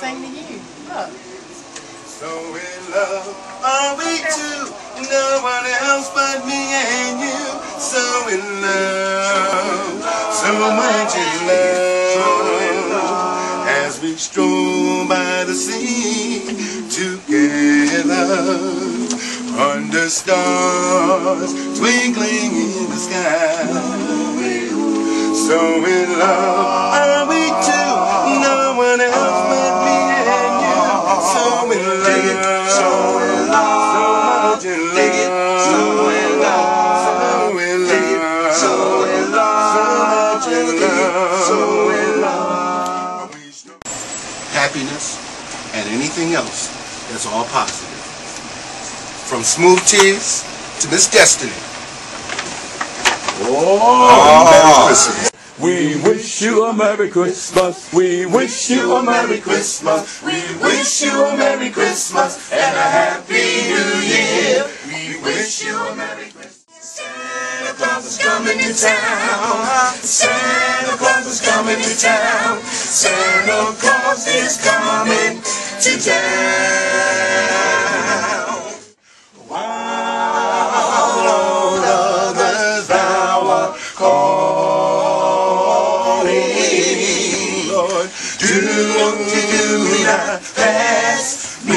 sing to you. Look. So in love are we two, no one else but me and you. So in love, so much in love, as we stroll by the sea together, under stars twinkling in the sky. So in love are we two, no one else but me and you. So in love, so much in love, so in love, so in love, so much in love, so in love. Happiness and anything else that's all positive. From Smooth Teaze to Miss Destiny. Merry Christmas. We wish you a Merry Christmas. We wish you a Merry Christmas. We wish you a Merry Christmas and a Happy New Year. We wish you a Merry Christmas. Santa Claus is coming to town. Santa Claus is coming to town. Santa Claus is coming to town. While all others thou art calling, Lord, do not pass me